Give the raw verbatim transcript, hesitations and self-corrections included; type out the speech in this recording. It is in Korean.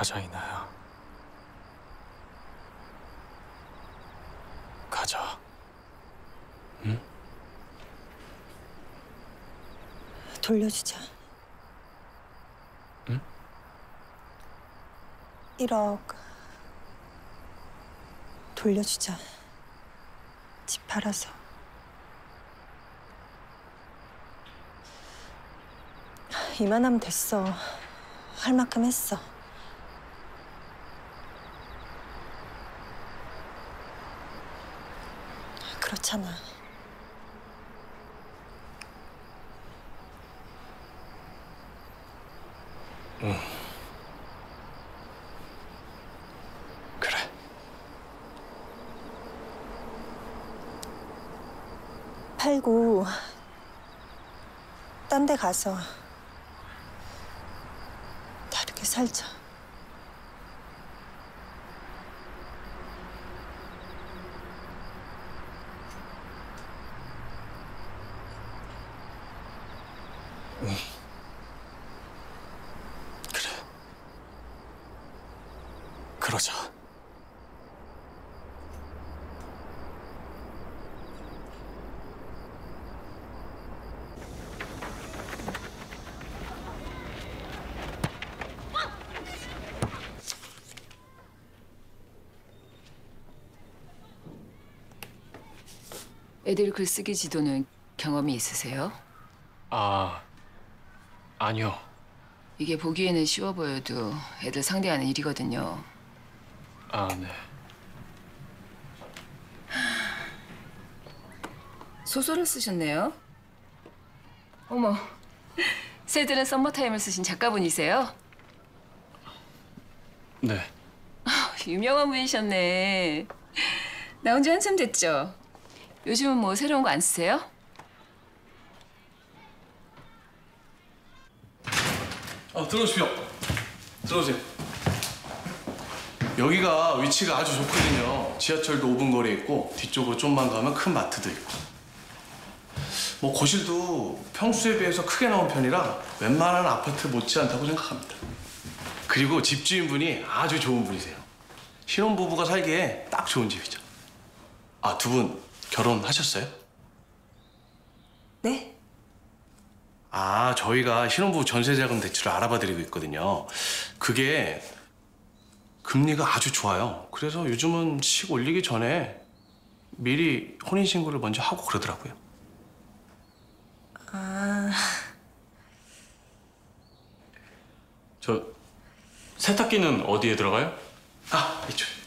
가자, 이나야. 가자. 응? 돌려주자. 응? 일억 돌려주자. 집 팔아서. 이만하면 됐어. 할 만큼 했어. 그렇잖아. 응. 그래. 팔고 딴 데 가서 다르게 살자. 응. 그래. 그러자. 애들 글쓰기 지도는 경험이 있으세요? 아, 아니요. 이게 보기에는 쉬워 보여도 애들 상대하는 일이거든요. 아, 네. 소설을 쓰셨네요? 어머, 새들은 썸머타임을 쓰신 작가분이세요? 네. 유명한 분이셨네. 나온 지 한참 됐죠? 요즘은 뭐 새로운 거 안 쓰세요? 아, 들어오십시오. 들어오세요. 여기가 위치가 아주 좋거든요. 지하철도 오 분 거리에 있고 뒤쪽으로 좀만 가면 큰 마트도 있고. 뭐 거실도 평수에 비해서 크게 나온 편이라 웬만한 아파트 못지않다고 생각합니다. 그리고 집주인분이 아주 좋은 분이세요. 신혼부부가 살기에 딱 좋은 집이죠. 아, 두 분 결혼하셨어요? 네? 아, 저희가 신혼부부 전세자금 대출을 알아봐드리고 있거든요. 그게 금리가 아주 좋아요. 그래서 요즘은 식 올리기 전에 미리 혼인신고를 먼저 하고 그러더라고요. 아... 저 세탁기는 어디에 들어가요? 아, 이쪽.